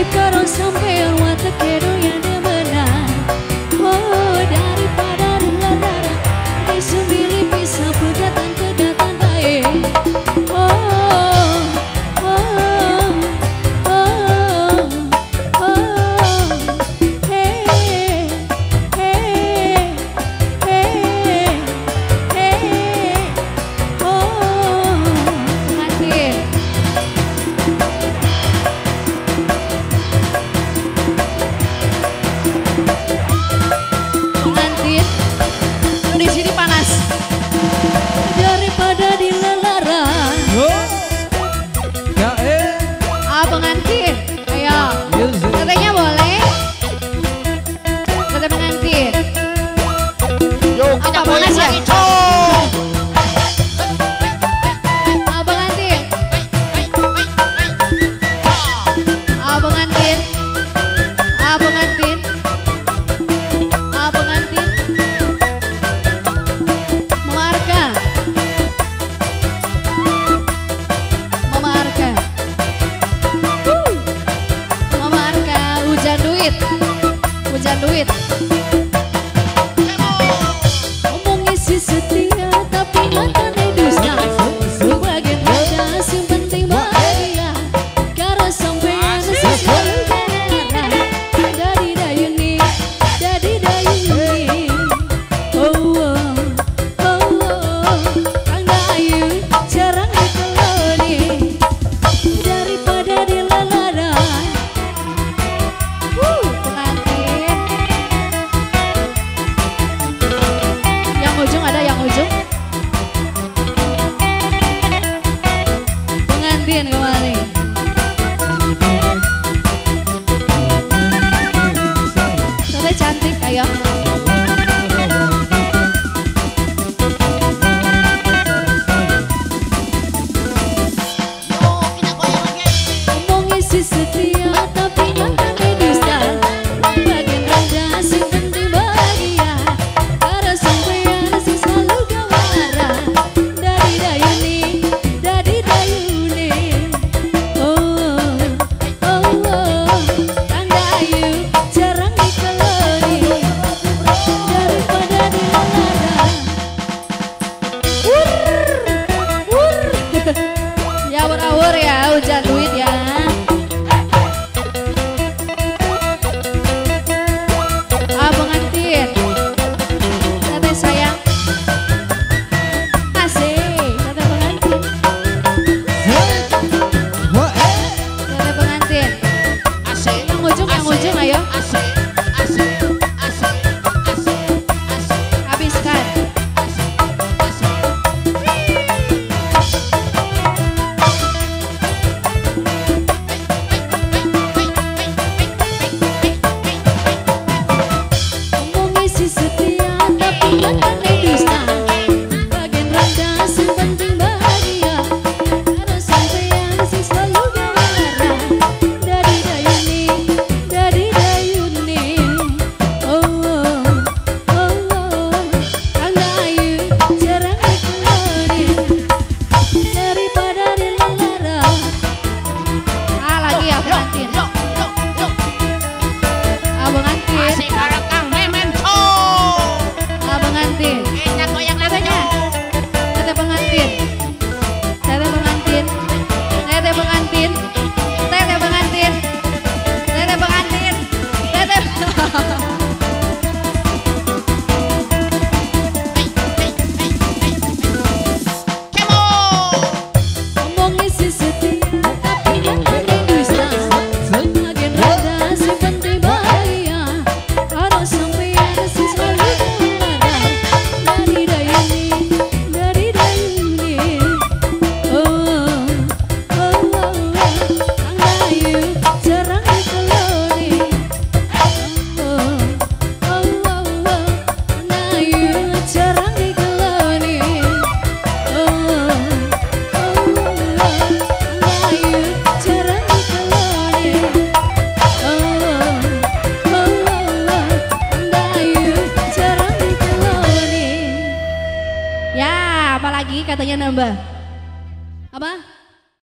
karo sampean watak kedoyan demenan. Oh daripada dilarang disembili pisah pegatan baik. Daripada dilarang pengantin, ayo katanya boleh kata pengantin. Yuk kita goyang lagi cong. Pengantin, pengantin, pengantin, pengantin, memarka, memarka, memarka, hujan duit, hujan duit. Ngomong isi setia tapi matanya dusta. Sebagian ada yang penting bahagia. Karena sampean selalu kenalan. Dari dayuni, dari dayuni. Oh oh oh oh. Kang Dayu jarang dikeloni. Daripada dilarang. Pengantin. Yang ujung ada yang ujung. Pengantin kembali. Sudah cantik ayo. Yuk kita goyang lagi. Ngomong isi setia tapi matanya dusta. Bagian rendah sing penting bahagia. Karena sampean sing selalu gawara. Dari dayuni, dari dayuni. Oh oh oh. Kang Dayu jarang dikeloni. Daripada dilarang. Ya awur-awur ya, hujan duit ya. Pengantin, kata sayang. Asik, kata pengantin. Kata pengantin. Asik. Yang ujung ayo. Asik. Asik. Asik. Asik. Asik. Habiskan. Ngomong isi setia tapi matanya dusta. Bagian rendah sing penting bahagia. Karena sampean sing selalu gawara. Dari dayuni, dari dayuni. Oh oh oh oh. Kang Dayu jarang dikeloni. Daripada dilarang. Lagi ya pengantin. Yuk. Pengantin. Asik karo Kang Memen cong. Pengantin. Kita goyang lagi cong. Tete pengantin. Tete pengantin. Tete pengantin. Tete pengantin. Tete pengantin. Tete. Kemo. Ngomong isi setia tapi matanya dusta. Bagian rendah sing penting bahagia. Karena sampean sing selalu gawara. Dari dayuni, dari dayuni. Oh oh oh. Kang Dayu jarang dikeloni. Oh oh oh oh. Kang Dayu jarang dikeloni. Oh oh oh. Kang Dayu jarang dikeloni. Oh oh oh. Kang Dayu jarang dikeloni. Ya, apalagi katanya nambah. Apa?